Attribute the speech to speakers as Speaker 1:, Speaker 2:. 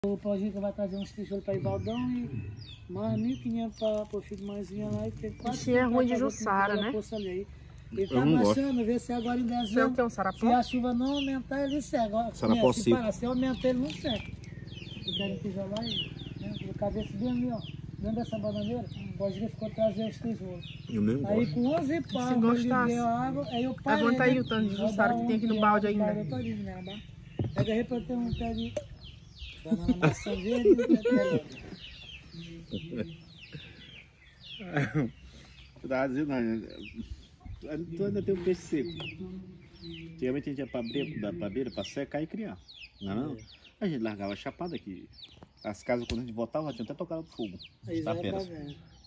Speaker 1: O Paulinho vai trazer uns tijolos para Ivaldão e mais 1.500 para o filho de mãezinha lá. E tem quase
Speaker 2: Bichinho é ruim de Jussara, né?
Speaker 1: Ele tá marchando, ver se agora em dezembro,
Speaker 2: tem um sarapó?
Speaker 1: se a chuva não aumentar, ele seca.
Speaker 3: Sarapó
Speaker 1: Se parar, se aumentar, ele não seca. Eu quero tijolar e vou caber esse bem ali, ó. Dentro dessa bananeira, pode ver, ficou trazer os tijolos.
Speaker 3: Eu
Speaker 1: Aí com 11 pau,
Speaker 2: Se
Speaker 1: eu
Speaker 2: gostasse.
Speaker 1: liguei a água, aí eu parei.
Speaker 2: Levanta aí o tanto de Jussara que tem aqui no balde ainda.
Speaker 1: Eu agarrei pra ter um pé de banana maçã verde e um pé de melão.
Speaker 3: Eu tava dizendo, tu ainda tem um peixe seco. Antigamente a gente ia pra beira, pra secar e criar. Não. A gente largava a chapada aqui. As casas, quando a gente voltava, tinha até tocado fogo.
Speaker 1: Aí
Speaker 3: Os
Speaker 1: já é
Speaker 3: taperas.
Speaker 1: pra ver.